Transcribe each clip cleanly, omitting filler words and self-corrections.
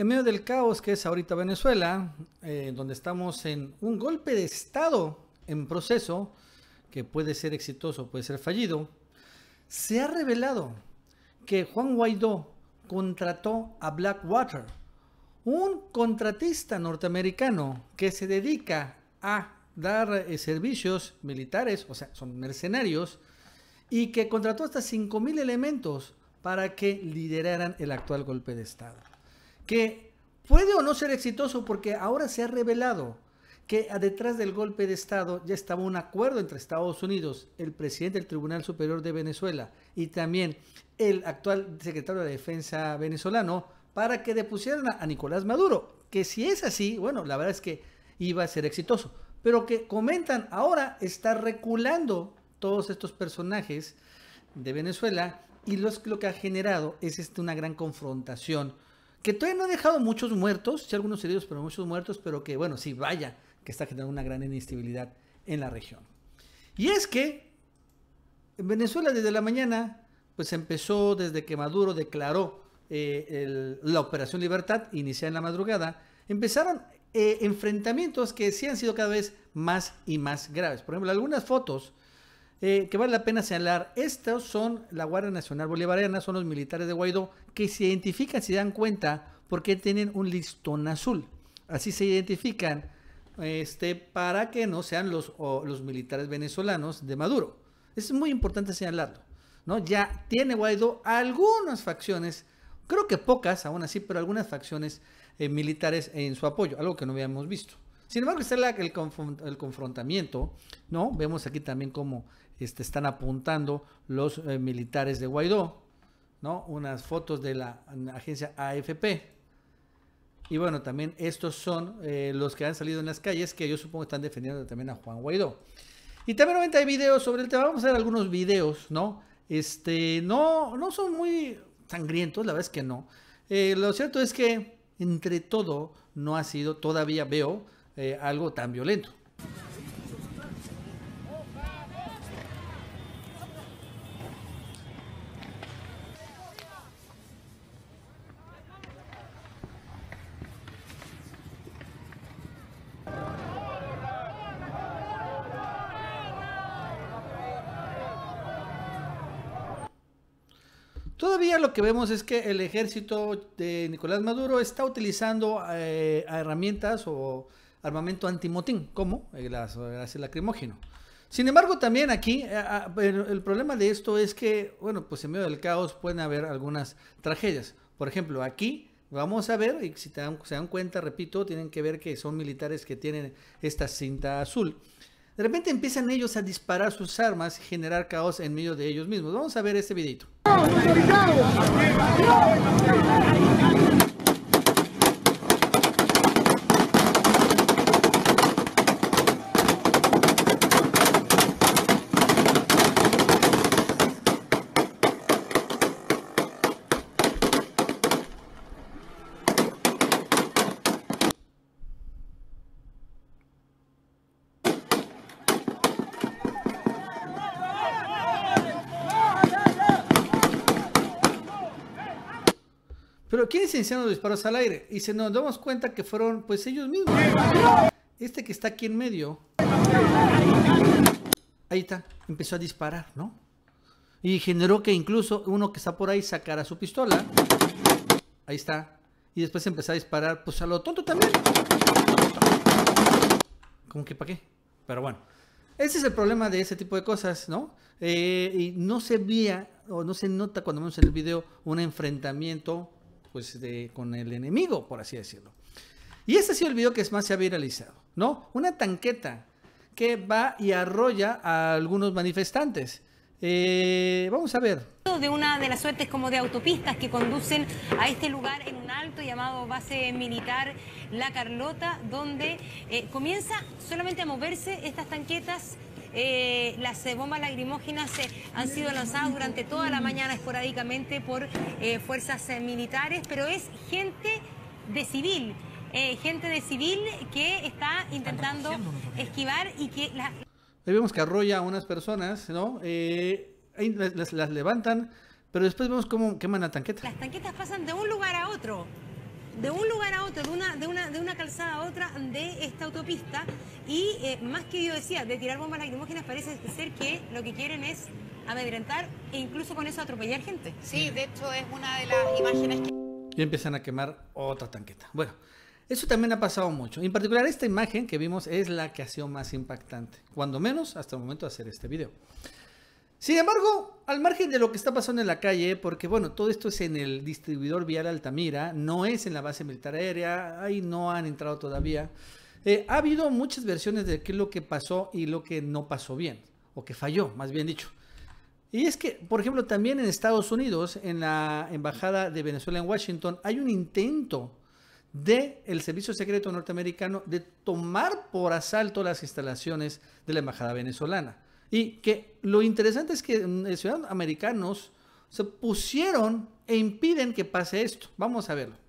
En medio del caos que es ahorita Venezuela, donde estamos en un golpe de Estado en proceso, que puede ser exitoso, puede ser fallido, se ha revelado que Juan Guaidó contrató a Blackwater, un contratista norteamericano que se dedica a dar servicios militares, o sea, son mercenarios, y que contrató hasta 5,000 elementos para que lideraran el actual golpe de Estado. Que puede o no ser exitoso porque ahora se ha revelado que detrás del golpe de Estado ya estaba un acuerdo entre Estados Unidos, el presidente del Tribunal Superior de Venezuela y también el actual secretario de Defensa venezolano para que depusieran a Nicolás Maduro. Que si es así, bueno, la verdad es que iba a ser exitoso. Pero que comentan ahora está reculando todos estos personajes de Venezuela y lo que ha generado es una gran confrontación que todavía no ha dejado muchos muertos, sí algunos heridos, pero muchos muertos, pero que bueno, sí, vaya, que está generando una gran inestabilidad en la región. Y es que en Venezuela desde la mañana, pues empezó desde que Maduro declaró la Operación Libertad, iniciada en la madrugada, empezaron enfrentamientos que sí han sido cada vez más y más graves. Por ejemplo, algunas fotos que vale la pena señalar, estos son la Guardia Nacional Bolivariana, son los militares de Guaidó, que se identifican, si dan cuenta, porque tienen un listón azul. Así se identifican para que no sean los militares venezolanos de Maduro. Es muy importante señalarlo, ¿no? Ya tiene Guaidó algunas facciones, creo que pocas aún así, pero algunas facciones militares en su apoyo, algo que no habíamos visto. Sin embargo, está el confrontamiento, ¿no? Vemos aquí también cómo están apuntando los militares de Guaidó, ¿no? Unas fotos de la agencia AFP. Y bueno, también estos son los que han salido en las calles, que yo supongo están defendiendo también a Juan Guaidó. Y también obviamente hay videos sobre el tema. Vamos a ver algunos videos, ¿no? No son muy sangrientos, la verdad es que no. Lo cierto es que entre todo no ha sido, todavía veo, algo tan violento. Todavía lo que vemos es que el ejército de Nicolás Maduro está utilizando herramientas o armamento antimotín, como el lacrimógeno. Sin embargo, también aquí el problema de esto es que, bueno, pues en medio del caos pueden haber algunas tragedias. Por ejemplo, aquí vamos a ver, y si se dan cuenta, repito, tienen que ver que son militares que tienen esta cinta azul. De repente empiezan ellos a disparar sus armas y generar caos en medio de ellos mismos. Vamos a ver este videito. Pero ¿quiénes iniciaron los disparos al aire? Y se nos damos cuenta que fueron pues ellos mismos. Este que está aquí en medio, ahí está, empezó a disparar, ¿no? Y generó que incluso uno que está por ahí sacara su pistola. Ahí está. Y después empezó a disparar, pues a lo tonto también. ¿Cómo que para qué? Pero bueno, ese es el problema de ese tipo de cosas, ¿no? Y no se veía o no se nota cuando vemos en el video un enfrentamiento pues con el enemigo, por así decirlo. Y este ha sido el video que más se ha viralizado, ¿no? Una tanqueta que va y arrolla a algunos manifestantes. Vamos a ver. De una de las suertes como de autopistas que conducen a este lugar en un alto llamado base militar La Carlota, donde comienza solamente a moverse estas tanquetas. Las bombas lacrimógenas han sido lanzadas durante toda la mañana esporádicamente por fuerzas militares, pero es gente de civil que está intentando esquivar y que... Ahí vemos que arrolla a unas personas, ¿no? Ahí las levantan, pero después vemos cómo queman la tanqueta. Las tanquetas pasan de un lugar a otro. de un lugar a otro, de una calzada a otra de esta autopista, y más que yo decía, de tirar bombas lacrimógenas, parece ser que lo que quieren es amedrentar e incluso con eso atropellar gente. Sí, de hecho es una de las imágenes que... Y empiezan a quemar otra tanqueta. Bueno, eso también ha pasado mucho. En particular, esta imagen que vimos es la que ha sido más impactante, cuando menos hasta el momento de hacer este video. Sin embargo, al margen de lo que está pasando en la calle, porque bueno, todo esto es en el distribuidor vial Altamira, no es en la base militar aérea, ahí no han entrado todavía. Ha habido muchas versiones de qué es lo que pasó y lo que no pasó bien, o que falló, más bien dicho. Y es que, por ejemplo, también en Estados Unidos, en la Embajada de Venezuela en Washington, hay un intento del Servicio Secreto norteamericano de tomar por asalto las instalaciones de la Embajada venezolana. Y que lo interesante es que ciudadanos americanos se pusieron e impiden que pase esto. Vamos a verlo.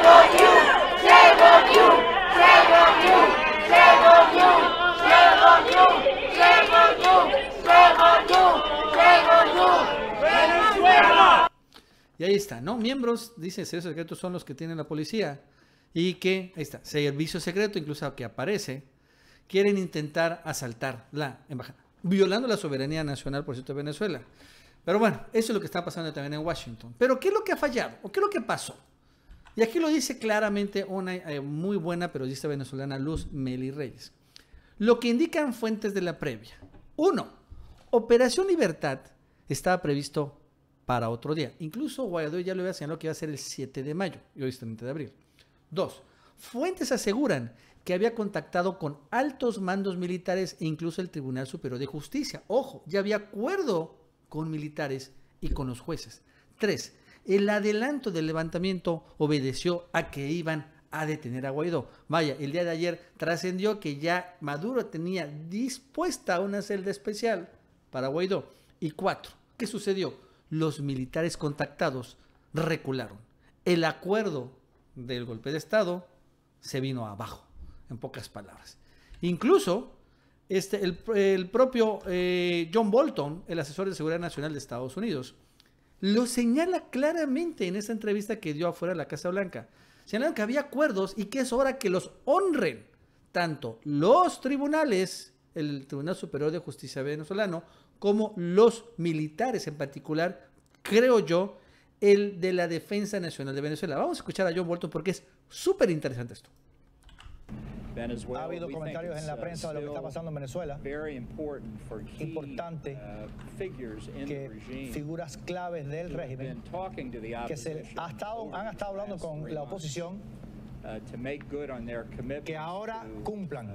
Y ahí está, ¿no? Miembros, dice, servicios secretos son los que tienen la policía. Y que, ahí está, servicio secreto, incluso que aparece, quieren intentar asaltar la embajada, violando la soberanía nacional, por cierto, de Venezuela. Pero bueno, eso es lo que está pasando también en Washington. Pero ¿qué es lo que ha fallado? ¿O qué es lo que pasó? Y aquí lo dice claramente una muy buena periodista venezolana, Luz Meli Reyes. Lo que indican fuentes de la previa. 1. Operación Libertad estaba previsto para otro día. Incluso Guaidó ya lo había señalado que iba a ser el 7 de mayo y hoy es 30 de abril. 2. Fuentes aseguran que había contactado con altos mandos militares e incluso el Tribunal Superior de Justicia. Ojo, ya había acuerdo con militares y con los jueces. 3. El adelanto del levantamiento obedeció a que iban a detener a Guaidó. Vaya, el día de ayer trascendió que ya Maduro tenía dispuesta una celda especial para Guaidó. Y 4. ¿Qué sucedió? Los militares contactados recularon. El acuerdo del golpe de Estado se vino abajo, en pocas palabras. Incluso el propio John Bolton, el asesor de seguridad nacional de Estados Unidos, lo señala claramente en esta entrevista que dio afuera de la Casa Blanca. Señalaron que había acuerdos y que es hora que los honren tanto los tribunales, el Tribunal Superior de Justicia venezolano, como los militares, en particular, creo yo, el de la Defensa Nacional de Venezuela. Vamos a escuchar a John Bolton porque es súper interesante esto. Ha habido comentarios en la prensa de lo que está pasando en Venezuela. Importante que figuras claves del régimen que han estado hablando con la oposición que ahora cumplan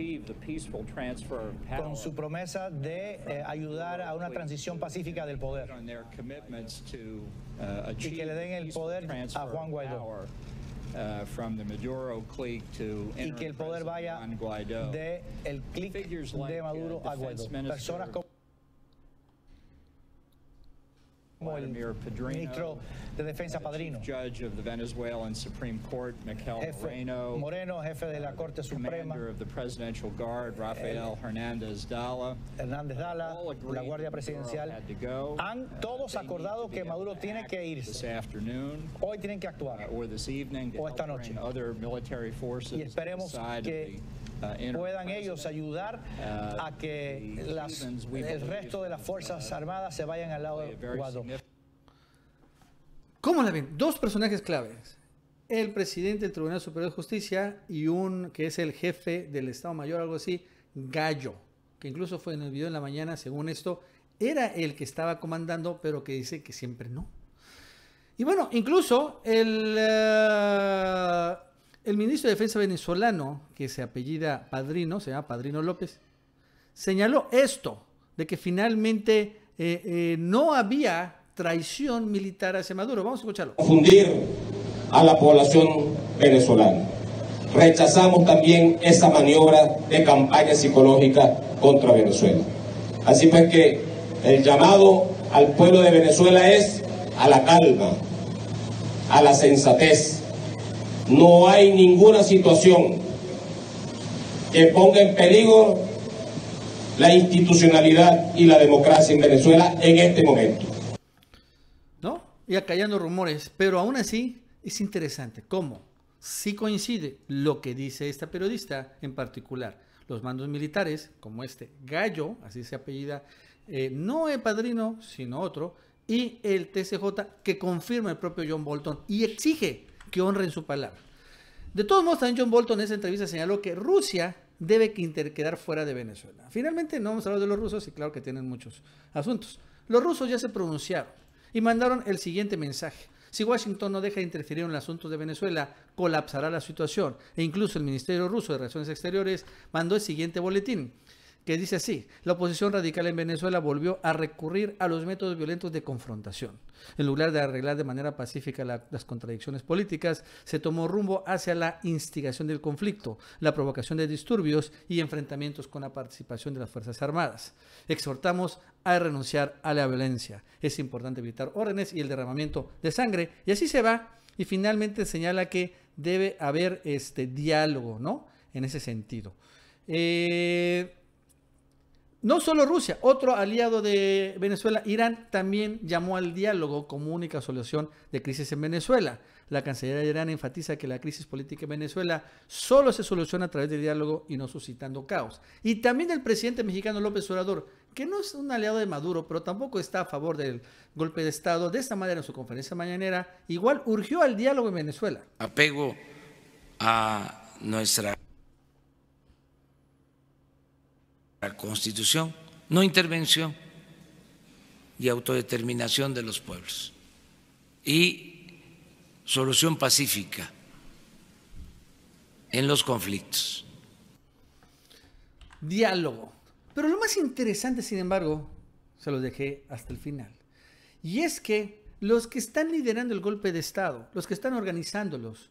con su promesa de ayudar a una transición pacífica del poder y que le den el poder a Juan Guaidó y que el poder vaya del clic de Maduro a Guaidó. Personas como el ministro de Defensa Padrino, jefe Moreno, jefe de la Corte Suprema, Hernández Dala, la Guardia Presidencial, han todos acordado que Maduro tiene que irse. Hoy tienen que actuar, o esta noche. Y esperemos que puedan ellos ayudar a que el resto de las Fuerzas Armadas se vayan al lado de Guaidó. ¿Cómo la ven? Dos personajes claves. El presidente del Tribunal Superior de Justicia y un que es el jefe del Estado Mayor, algo así, Gallo, que incluso fue en el video en la mañana, según esto, era el que estaba comandando, pero que dice que siempre no. Y bueno, incluso el ministro de Defensa venezolano, que se apellida Padrino, se llama Padrino López, señaló esto, de que finalmente no había traición militar hacia Maduro. Vamos a escucharlo. Confundir a la población venezolana. Rechazamos también esa maniobra de campaña psicológica contra Venezuela. Así pues que el llamado al pueblo de Venezuela es a la calma, a la sensatez. No hay ninguna situación que ponga en peligro la institucionalidad y la democracia en Venezuela en este momento. ¿No? Y acallando rumores, pero aún así es interesante cómo sí coincide lo que dice esta periodista en particular. Los mandos militares, como este Gallo, así se apellida, no el padrino, sino otro, y el TCJ, que confirma el propio John Bolton y exige que honren su palabra. De todos modos, también John Bolton en esa entrevista señaló que Rusia debe quedar fuera de Venezuela. Finalmente, no vamos a hablar de los rusos, y claro que tienen muchos asuntos. Los rusos ya se pronunciaron y mandaron el siguiente mensaje. Si Washington no deja de interferir en el asunto de Venezuela, colapsará la situación. E incluso el Ministerio Ruso de Relaciones Exteriores mandó el siguiente boletín, que dice así: la oposición radical en Venezuela volvió a recurrir a los métodos violentos de confrontación. En lugar de arreglar de manera pacífica las contradicciones políticas, se tomó rumbo hacia la instigación del conflicto, la provocación de disturbios y enfrentamientos con la participación de las Fuerzas Armadas. Exhortamos a renunciar a la violencia. Es importante evitar órdenes y el derramamiento de sangre. Y así se va. Y finalmente señala que debe haber diálogo, ¿no? En ese sentido. No solo Rusia, otro aliado de Venezuela, Irán, también llamó al diálogo como única solución de crisis en Venezuela. La Cancillería de Irán enfatiza que la crisis política en Venezuela solo se soluciona a través del diálogo y no suscitando caos. Y también el presidente mexicano López Obrador, que no es un aliado de Maduro, pero tampoco está a favor del golpe de Estado, de esta manera en su conferencia mañanera, igual urgió al diálogo en Venezuela. Apego a nuestra Constitución, no intervención y autodeterminación de los pueblos y solución pacífica en los conflictos. Diálogo. Pero lo más interesante, sin embargo, se los dejé hasta el final. Y es que los que están liderando el golpe de Estado, los que están organizándolos,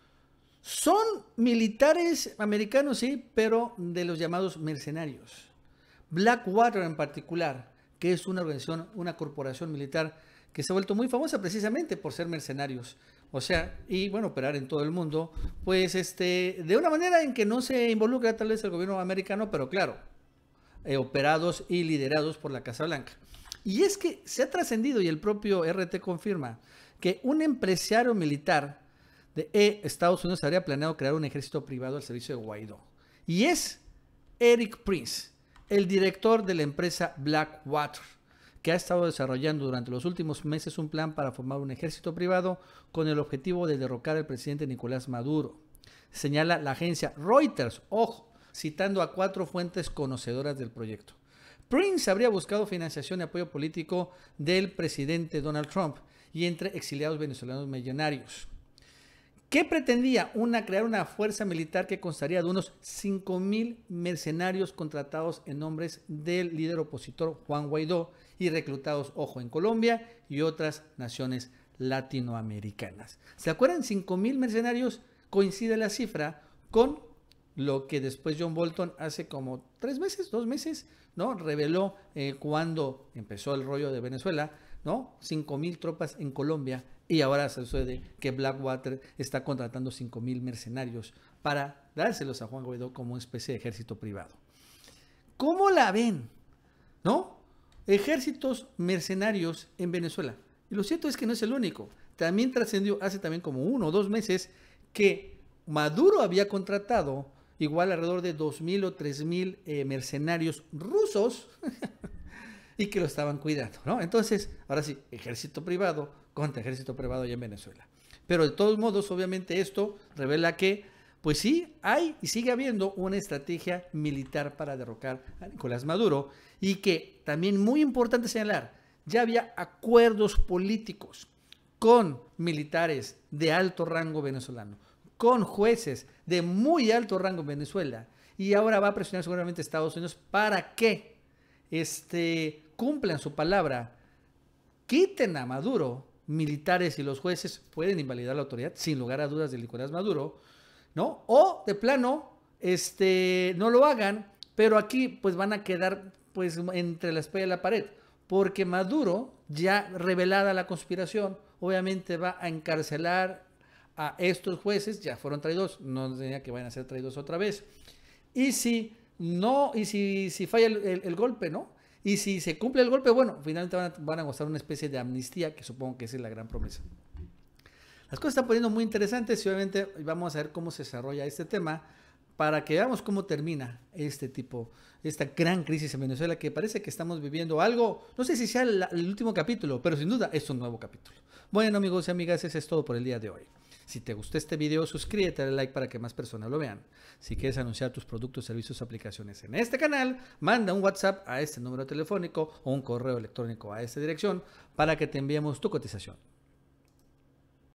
son militares americanos, sí, pero de los llamados mercenarios. Blackwater en particular, que es una organización, una corporación militar que se ha vuelto muy famosa precisamente por ser mercenarios. O sea, y bueno, operar en todo el mundo, pues de una manera en que no se involucra tal vez el gobierno americano, pero claro, operados y liderados por la Casa Blanca. Y es que se ha trascendido, y el propio RT confirma, que un empresario militar de Estados Unidos habría planeado crear un ejército privado al servicio de Guaidó. Y es Eric Prince, el director de la empresa Blackwater, que ha estado desarrollando durante los últimos meses un plan para formar un ejército privado con el objetivo de derrocar al presidente Nicolás Maduro. Señala la agencia Reuters, ojo, citando a 4 fuentes conocedoras del proyecto. Prince habría buscado financiación y apoyo político del presidente Donald Trump y entre exiliados venezolanos millonarios. ¿Qué pretendía? Crear una fuerza militar que constaría de unos 5,000 mercenarios contratados en nombres del líder opositor Juan Guaidó y reclutados, ojo, en Colombia y otras naciones latinoamericanas. ¿Se acuerdan? 5,000 mercenarios, coincide la cifra con lo que después John Bolton hace como 3 meses, 2 meses, ¿no? Reveló cuando empezó el rollo de Venezuela, ¿no? 5,000 tropas en Colombia. Y ahora se sucede que Blackwater está contratando 5,000 mercenarios para dárselos a Juan Guaidó como una especie de ejército privado. ¿Cómo la ven? ¿No? Ejércitos mercenarios en Venezuela. Y lo cierto es que no es el único. También trascendió hace también como 1 o 2 meses que Maduro había contratado igual alrededor de 2,000 o 3,000 mercenarios rusos y que lo estaban cuidando, ¿no? Entonces, ahora sí, ejército privado contra ejército privado allá en Venezuela. Pero de todos modos, obviamente esto revela que, pues sí, hay y sigue habiendo una estrategia militar para derrocar a Nicolás Maduro y que también muy importante señalar, ya había acuerdos políticos con militares de alto rango venezolano, con jueces de muy alto rango en Venezuela, y ahora va a presionar seguramente a Estados Unidos para que cumplan su palabra, quiten a Maduro. Militares y los jueces pueden invalidar la autoridad sin lugar a dudas de Nicolás Maduro, ¿no? O de plano, no lo hagan, pero aquí pues van a quedar pues entre la espada y la pared, porque Maduro, ya revelada la conspiración, obviamente va a encarcelar a estos jueces, ya fueron traídos, no tenía que vayan a ser traídos otra vez. Y si falla el golpe, ¿no? Y si se cumple el golpe, bueno, finalmente van a gozar una especie de amnistía, que supongo que esa es la gran promesa. Las cosas están poniendo muy interesantes y obviamente vamos a ver cómo se desarrolla este tema para que veamos cómo termina esta gran crisis en Venezuela, que parece que estamos viviendo algo, no sé si sea el último capítulo, pero sin duda es un nuevo capítulo. Bueno, amigos y amigas, eso es todo por el día de hoy. Si te gustó este video, suscríbete, dale like para que más personas lo vean. Si quieres anunciar tus productos, servicios o aplicaciones en este canal, manda un WhatsApp a este número telefónico o un correo electrónico a esta dirección para que te enviemos tu cotización.